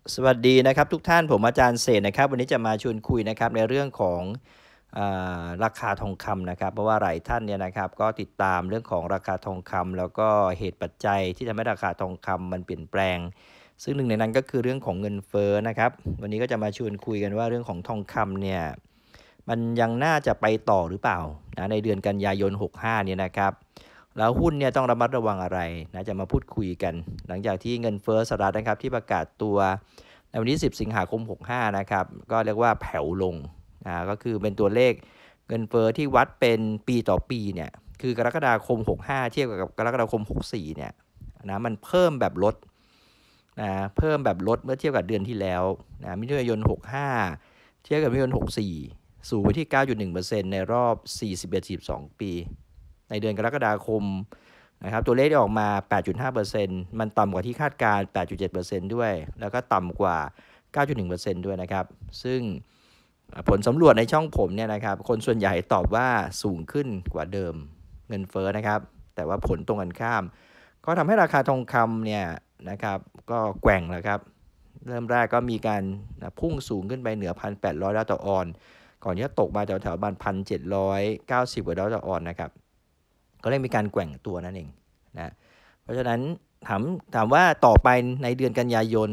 สวัสดีนะครับทุกท่านผมอาจารย์เศรษฐ์นะครับวันนี้จะมาชวนคุยนะครับในเรื่องของราคาทองคำนะครับเพราะว่าหลายท่านเนี่ยนะครับก็ติดตามเรื่องของราคาทองคำแล้วก็เหตุปัจจัยที่ทำให้ราคาทองคำมันเปลี่ยนแปลงซึ่งหนึ่งในนั้นก็คือเรื่องของเงินเฟ้อนะครับวันนี้ก็จะมาชวนคุยกันว่าเรื่องของทองคำเนี่ยมันยังน่าจะไปต่อหรือเปล่านะในเดือนกันยายน65เนี่ยนะครับแล้วหุ้นเนี่ยต้องระมัดระวังอะไรนะจะมาพูดคุยกันหลังจากที่เงินเฟ้อสหรัฐนะครับที่ประกาศตัวในวันที่10 สิงหาคม65นะครับก็เรียกว่าแผ่วลงก็คือเป็นตัวเลขเงินเฟ้อที่วัดเป็นปีต่อปีเนี่ยคือกรกฎาคม65เทียบกับกรกฎาคม64เนี่ยนะมันเพิ่มแบบลดเพิ่มแบบลดเมื่อเทียบกับเดือนที่แล้วมิถุนายน65เทียบกับมิถุนายน64สูงไปที่ 9.1% ในรอบ41-42 ปีในเดือนกรกฎาคมนะครับตัวเลขที่ออกมา 8.5% มันต่ำกว่าที่คาดการณ์ 8.7% ด้วยแล้วก็ต่ำกว่า 9.1% ด้วยนะครับซึ่งผลสำรวจในช่องผมเนี่ยนะครับคนส่วนใหญ่ตอบว่าสูงขึ้นกว่าเดิมเงินเฟ้อนะครับแต่ว่าผลตรงกันข้ามก็ทำให้ราคาทองคำเนี่ยนะครับก็แกว่งแล้วครับเริ่มแรกก็มีการพุ่งสูงขึ้นไปเหนือ 1,800 ดอลลาร์ต่อออนซ์ก่อนที่จะตกมาแถวๆประมาณ 1,790 กว่าดอลลาร์ต่อออนซ์นะครับก็ได้มีการแกว่งตัวนั่นเองนะเพราะฉะนั้นถามว่าต่อไปในเดือนกันยายน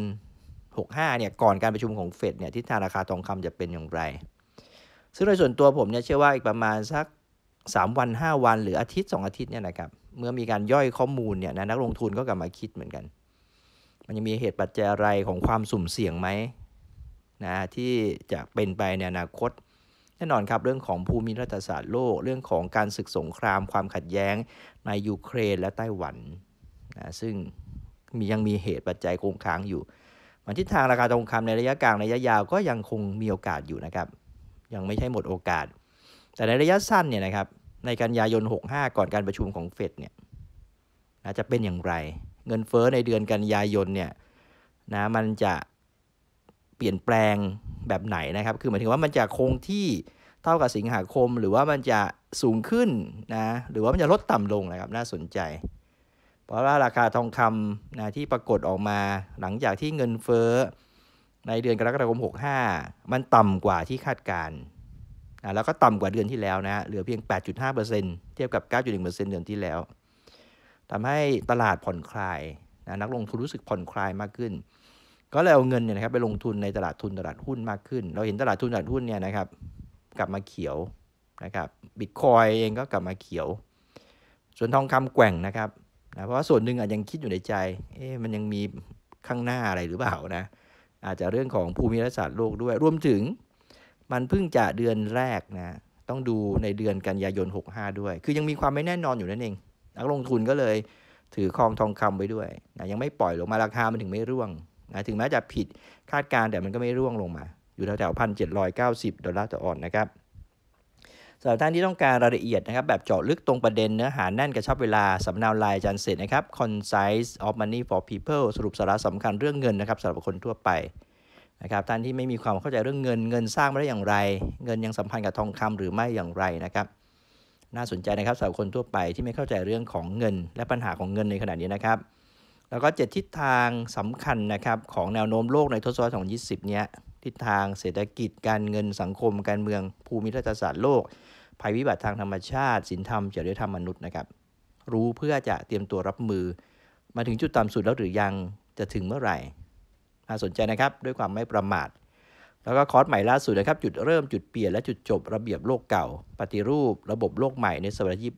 65เนี่ยก่อนการประชุมของเฟดเนี่ยทิศทางราคาทองคำจะเป็นอย่างไรซึ่งโดยส่วนตัวผมเนี่ยเชื่อว่าอีกประมาณสัก3วัน5วันหรืออาทิตย์2อาทิตย์เนี่ยนะครับเมื่อมีการย่อยข้อมูลเนี่ยนักลงทุนก็กลับมาคิดเหมือนกันมันยังมีเหตุปัจจัยอะไรของความสุ่มเสี่ยงไหมนะที่จะเป็นไปในอนาคตแน่นอนครับเรื่องของภูมิรัฐศาสตร์โลกเรื่องของการศึกสงครามความขัดแย้งในยูเครนและไต้หวันนะซึ่งยังมีเหตุปัจจัยคงค้างอยู่ทิศทางราคาทองคำในระยะกลางระยะยาวก็ยังคงมีโอกาสอยู่นะครับยังไม่ใช่หมดโอกาสแต่ในระยะสั้นเนี่ยนะครับในกันยายน65ก่อนการประชุมของเฟดเนี่ยจะเป็นอย่างไรเงินเฟ้อในเดือนกันยายนเนี่ยมันจะเปลี่ยนแปลงแบบไหนนะครับคือหมายถึงว่ามันจะคงที่เท่ากับสิงหาคมหรือว่ามันจะสูงขึ้นนะหรือว่ามันจะลดต่ำลงนะครับน่าสนใจเพราะว่าราคาทองคำที่ปรากฏออกมาหลังจากที่เงินเฟ้อในเดือนกรกฎาคม65มันต่ำกว่าที่คาดการณ์แล้วก็ต่ำกว่าเดือนที่แล้วนะเหลือเพียง 8.5% เทียบกับ 9.1% เดือนที่แล้วทำให้ตลาดผ่อนคลายนักลงทุนรู้สึกผ่อนคลายมากขึ้นก็เลยเอาเงินเนี่ยนะครับไปลงทุนในตลาดทุนตลาดหุ้นมากขึ้นเราเห็นตลาดทุนตลาดหุ้นเนี่ยนะครับกลับมาเขียวนะครับบิตคอยเองก็กลับมาเขียวส่วนทองคำแกว่งนะครับเพราะว่าส่วนหนึ่งอาจยังคิดอยู่ในใจมันยังมีข้างหน้าอะไรหรือเปล่านะอาจจะเรื่องของภูมิรัฐศาสตร์โลกด้วยรวมถึงมันเพิ่งจะเดือนแรกนะต้องดูในเดือนกันยายน65ด้วยคือยังมีความไม่แน่นอนอยู่นั่นเองนักลงทุนก็เลยถือครองทองคำไว้ด้วยยังไม่ปล่อยลงมาราคามันถึงไม่ร่วงถึงแม้จะผิดคาดการณ์แต่มันก็ไม่ร่วงลงมาอยู่แถวๆ1,790 ดอลลาร์ต่อออนซ์นะครับสำหรับท่านที่ต้องการรายละเอียดนะครับแบบเจาะลึกตรงประเด็นเนื้อหาแน่นกระชับเวลาสำเนาลายอาจารย์เสร็จนะครับ Concise of Money for People สรุปสาระสำคัญเรื่องเงินนะครับสำหรับคนทั่วไปนะครับท่านที่ไม่มีความเข้าใจเรื่องเงินสร้างมาได้อย่างไรเงินยังสัมพันธ์กับทองคำหรือไม่อย่างไรนะครับน่าสนใจนะครับสำหรับคนทั่วไปที่ไม่เข้าใจเรื่องของเงินและปัญหาของเงินในขณะนี้นะครับแล้วก็7ทิศทางสำคัญนะครับของแนวโน้มโลกในทศวรรษ2020เนี้ยทิศทางเศรษฐกิจการเงินสังคมการเมืองภูมิรัฐศาสตร์โลกภัยพิบัติทางธรรมชาติศีลธรรมจริยธรรมมนุษย์นะครับรู้เพื่อจะเตรียมตัวรับมือมาถึงจุดต่ำสุดแล้วหรือยังจะถึงเมื่อไหร่น่าสนใจนะครับด้วยความไม่ประมาทแล้วก็คอร์สใหม่ล่าสุดนะครับจุดเริ่มจุดเปลี่ยนและจุดจบระเบียบโลกเก่าปฏิรูประบบโลกใหม่ในศตวรรษที่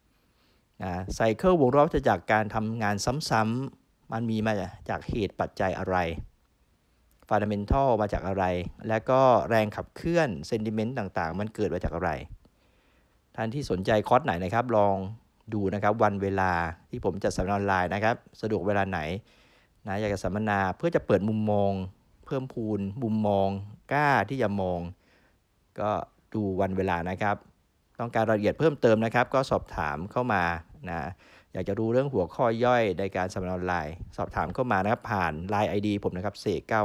21ไซเคิลวงรอบจะจากการทำงานซ้ำๆมันมีมาจากเหตุปัจจัยอะไรฟันดัมเมนทัลมาจากอะไรและก็แรงขับเคลื่อนเซนติเมนต์ต่างๆมันเกิดมาจากอะไรท่านที่สนใจคอร์สไหนนะครับลองดูนะครับวันเวลาที่ผมจัดสัมมนาออนไลน์นะครับสะดวกเวลาไหนอยากจะสัมมนาเพื่อจะเปิดมุมมองเพิ่มพูนมุมมองกล้าที่จะมองก็ดูวันเวลานะครับต้องการรายละเอียดเพิ่มเติมนะครับก็สอบถามเข้ามานะอยากจะรู้เรื่องหัวข้อย่อยในการสัมมนาออนไลน์สอบถามเข้ามานะครับผ่าน LINE ID ผมนะครับเสก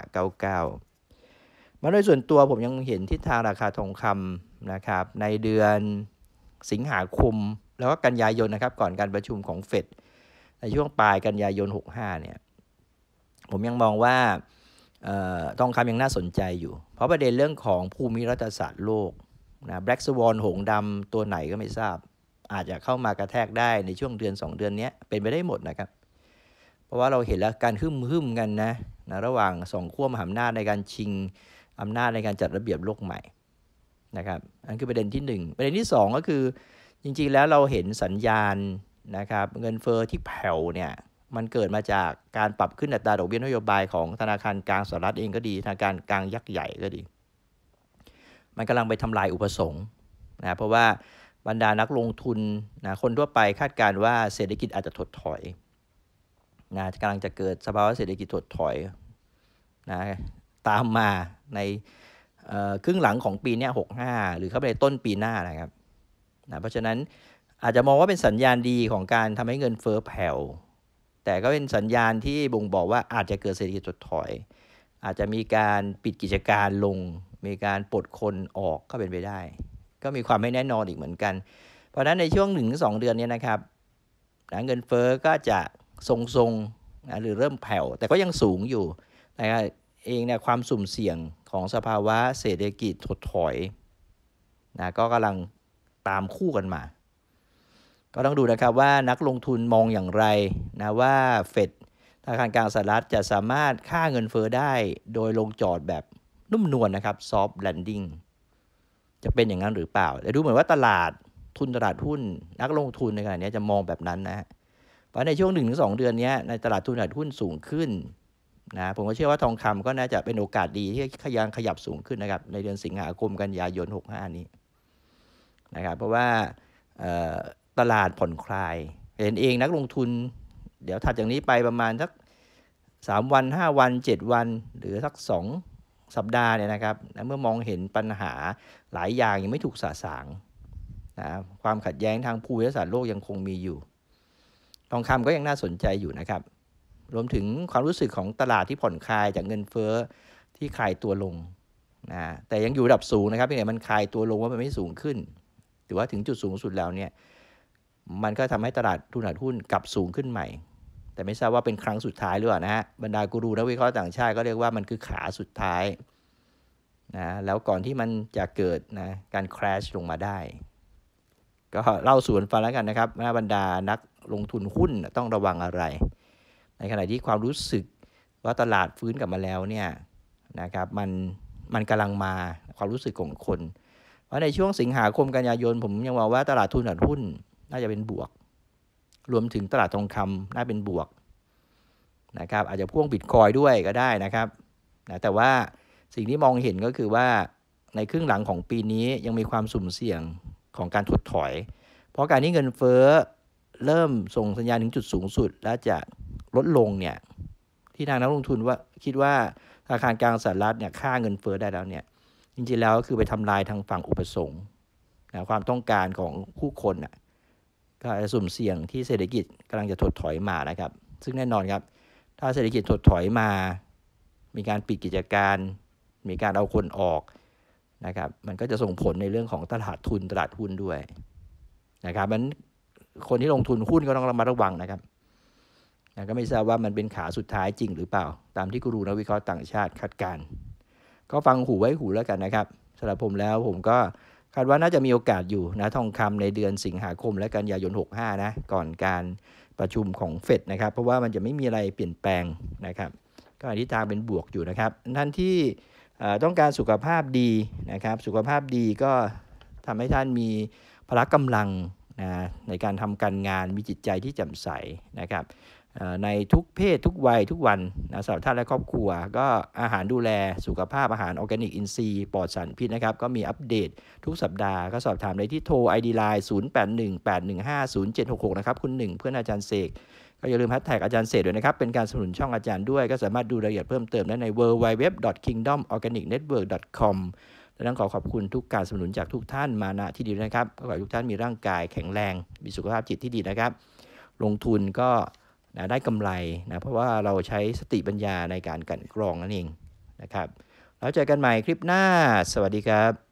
9599มาโดยส่วนตัวผมยังเห็นทิศทางราคาทองคำนะครับในเดือนสิงหาคมแล้วก็กันยายนนะครับก่อนการประชุมของเฟดในช่วงปลายกันยายน65เนี่ยผมยังมองว่าทองคำยังน่าสนใจอยู่เพราะประเด็นเรื่องของภูมิรัฐศาสตร์โลกนะแบล็กสวอนหงดำตัวไหนก็ไม่ทราบอาจจะเข้ามากระแทกได้ในช่วงเดือน2 เดือนนี้เป็นไปได้หมดนะครับเพราะว่าเราเห็นแล้วการหึ่มกันนะระหว่าง2 ขั้วมหาอำนาจในการชิงอำนาจในการจัดระเบียบโลกใหม่นะครับอันคือประเด็นที่1ประเด็นที่2ก็คือจริงๆแล้วเราเห็นสัญญาณนะครับเงินเฟ้อที่แผ่วเนี่ยมันเกิดมาจากการปรับขึ้นอัตราดอกเบี้ยนโยบายของธนาคารกลางสหรัฐเองก็ดีธนาคารกลางยักษ์ใหญ่ก็ดีมันกำลังไปทำลายอุปสงค์นะเพราะว่าบรรดานักลงทุนนะคนทั่วไปคาดการณ์ว่าเศรษฐกิจอาจจะถดถอยนะกำลังจะเกิดสภาวะเศรษฐกิจถดถอยนะตามมาในครึ่งหลังของปีนี้65หรือเข้าไปในต้นปีหน้านะครับนะเพราะฉะนั้นอาจจะมองว่าเป็นสัญญาณดีของการทำให้เงินเฟ้อแผ่วแต่ก็เป็นสัญญาณที่บ่งบอกว่าอาจจะเกิดเศรษฐกิจถดถอยอาจจะมีการปิดกิจการลงมีการปลดคนออกก็เป็นไปได้ก็มีความไม่แน่นอนอีกเหมือนกันเพราะฉะนั้นในช่วง 1-2 เดือนนี้นะครับเงินเฟ้อก็จะทรงๆนะหรือเริ่มแผ่วแต่ก็ยังสูงอยู่นะครับเองเนี่ยความสุ่มเสี่ยงของสภาวะเศรษฐกิจถดถอยนะก็กำลังตามคู่กันมาก็ต้องดูนะครับว่านักลงทุนมองอย่างไรนะว่าเฟดธนาคารกลางสหรัฐจะสามารถฆ่าเงินเฟ้อได้โดยลงจอดแบบนุ่มนวลนะครับซอฟต์แลนดิ้งจะเป็นอย่างนั้นหรือเปล่าแต่ดูเหมือนว่าตลาดหุ้นนักลงทุนในขณะนี้จะมองแบบนั้นนะเพราะในช่วง 1-2 เดือนนี้ในตลาดหุ้นสูงขึ้นนะผมก็เชื่อว่าทองคำก็น่าจะเป็นโอกาสดีที่ขยับสูงขึ้นนะครับในเดือนสิงหาคมกันยายน65นี้นะครับเพราะว่าตลาดผ่อนคลายเห็นเองนักลงทุนเดี๋ยวถัดจากนี้ไปประมาณสัก3 วัน5 วัน7 วันหรือสัก2 สัปดาห์เนี่ยนะครับเมื่อมองเห็นปัญหาหลายอย่างยังไม่ถูกสะสางนะความขัดแย้งทางภูมิรัฐศาสตร์โลกยังคงมีอยู่ทองคำก็ยังน่าสนใจอยู่นะครับรวมถึงความรู้สึกของตลาดที่ผ่อนคลายจากเงินเฟ้อที่คลายตัวลงนะแต่ยังอยู่ระดับสูงนะครับเพียงแต่มันคลายตัวลงว่ามันไม่สูงขึ้นหรือว่าถึงจุดสูงสุดแล้วเนี่ยมันก็ทำให้ตลาดหุ้นกลับสูงขึ้นใหม่แต่ไม่ทราบว่าเป็นครั้งสุดท้ายหรือเปล่านะฮะบรรดากูรูนักวิเคราะห์ต่างชาติก็เรียกว่ามันคือขาสุดท้ายนะแล้วก่อนที่มันจะเกิดนะการ crash ลงมาได้ก็เล่าสู่กันฟังแล้วกันนะครับบรรดานักลงทุนหุ้นต้องระวังอะไรในขณะที่ความรู้สึกว่าตลาดฟื้นกลับมาแล้วเนี่ยนะครับมันกำลังมาความรู้สึกของคนเพราะในช่วงสิงหาคมกันยายนผมยังมองว่าตลาดหุ้นน่าจะเป็นบวกรวมถึงตลาดทองคำน่าเป็นบวกนะครับอาจจะพ่วงบิตคอยด้วยก็ได้นะครับแต่ว่าสิ่งที่มองเห็นก็คือว่าในครึ่งหลังของปีนี้ยังมีความสุ่มเสี่ยงของการถดถอยเพราะการที่เงินเฟ้อเริ่มส่งสัญญาณถึงจุดสูงสุดและจะลดลงเนี่ยที่ทางนักลงทุนว่าคิดว่าธนาคารกลางสหรัฐเนี่ยฆ่าเงินเฟ้อได้แล้วเนี่ยจริงๆแล้วก็คือไปทำลายทางฝั่งอุปสงค์นะความต้องการของผู้คนน่ะก็จะสุ่มเสี่ยงที่เศรษฐกิจกำลังจะถดถอยมานะครับซึ่งแน่นอนครับถ้าเศรษฐกิจถดถอยมามีการปิดกิจการมีการเอาคนออกนะครับมันก็จะส่งผลในเรื่องของตลาดหุ้นด้วยนะครับมันคนที่ลงทุนหุ้นก็ต้องระมัดระวังนะครับก็ไม่ทราบว่ามันเป็นขาสุดท้ายจริงหรือเปล่าตามที่กูรูนักวิเคราะห์ต่างชาติคาดการณ์ก็ฟังหูไว้หูแล้วกันนะครับสำหรับผมแล้วผมก็คาดว่าน่าจะมีโอกาสอยู่นะทองคำในเดือนสิงหาคมและกันยายน65นะก่อนการประชุมของเฟดนะครับเพราะว่ามันจะไม่มีอะไรเปลี่ยนแปลงนะครับก็ทิศทางเป็นบวกอยู่นะครับท่านที่ต้องการสุขภาพดีนะครับสุขภาพดีก็ทำให้ท่านมีพละกำลังนะในการทำการงานมีจิตใจที่แจ่มใสนะครับในทุกเพศทุกวัยทุกวันนะสำหรับท่านและครอบครัวก็อาหารดูแลสุขภาพอาหารออร์แกนิกอินทรีย์ปลอดสารพิษนะครับก็มีอัปเดตทุกสัปดาห์ก็สอบถามได้ที่โทร ID Line 0818150766นะครับคุณ1เพื่อนอาจารย์เสกก็อย่าลืมแฮชแท็กอาจารย์เสกด้วยนะครับเป็นการสนับสนุนช่องอาจารย์ด้วยก็สามารถดูรายละเอียดเพิ่มเติมได้ใน www.kingdomorganicnetwork.com และต้องขอบคุณทุกการสนับสนุนจากทุกท่านมาณที่ดีนะครับขอให้ทุกท่านมีร่างกายแข็งแรงมีสุขภาพจิตที่ดีนะครับลงทุนก็ได้กำไรนะเพราะว่าเราใช้สติปัญญาในการกลั่นกรองนั่นเองนะครับแล้วเจอกันใหม่คลิปหน้าสวัสดีครับ